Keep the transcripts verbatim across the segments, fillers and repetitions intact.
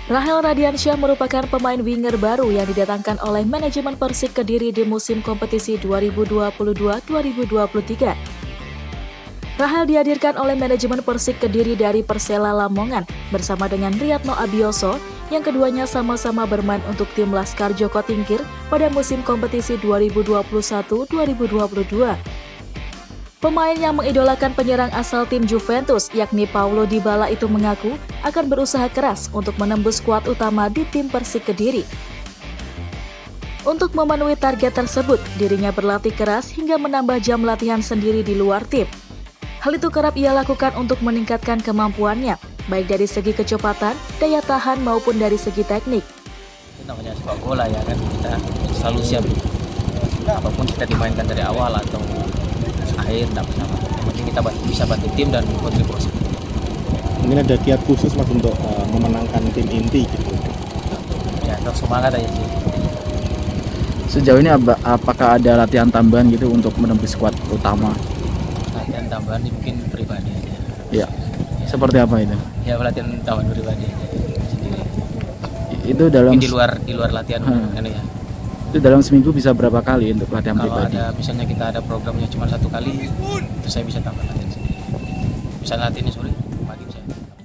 Rahel Radiansyah merupakan pemain winger baru yang didatangkan oleh manajemen Persik Kediri di musim kompetisi dua ribu dua puluh dua dua ribu dua puluh tiga. Rahel dihadirkan oleh manajemen Persik Kediri dari Persela Lamongan bersama dengan Riyadno Abioso, yang keduanya sama-sama bermain untuk tim Laskar Joko Tingkir pada musim kompetisi dua ribu dua puluh satu dua ribu dua puluh dua. Pemain yang mengidolakan penyerang asal tim Juventus yakni Paulo Dybala itu mengaku akan berusaha keras untuk menembus skuad utama di tim Persik Kediri. Untuk memenuhi target tersebut, dirinya berlatih keras hingga menambah jam latihan sendiri di luar tim. Hal itu kerap ia lakukan untuk meningkatkan kemampuannya, baik dari segi kecepatan, daya tahan maupun dari segi teknik. Itu namanya sepak bola ya kan, kita selalu siap apapun kita dimainkan dari awal atau akhir, tidak sama. Yang penting kita bisa bantu tim dan kontribusi. Mungkin ada kiat khusus mas untuk uh, memenangkan tim inti gitu. Ya, terus semangat aja sih. Sejauh ini ap apakah ada latihan tambahan gitu untuk menembus skuad utama? Latihan tambahan ini mungkin pribadi aja. Ya. Seperti apa itu? Ya, latihan tambahan pribadi aja sendiri. Itu dalam mungkin di luar di luar latihan hmm. kan ya. Itu dalam seminggu bisa berapa kali untuk latihan Kalau pribadi? ada misalnya kita ada programnya cuma satu kali, itu saya bisa tambah latihan sendiri. Bisa latihan sore, pagi bisa.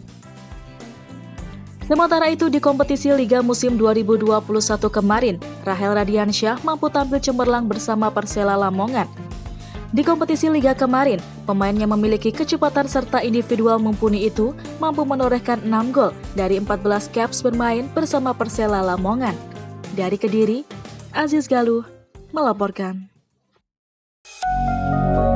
Sementara itu di kompetisi Liga musim dua ribu dua puluh satu kemarin, Rahel Radiansyah mampu tampil cemerlang bersama Persela Lamongan. Di kompetisi Liga kemarin, pemain yang memiliki kecepatan serta individual mumpuni itu mampu menorehkan enam gol dari empat belas caps bermain bersama Persela Lamongan. Dari Kediri, Aziz Galuh melaporkan.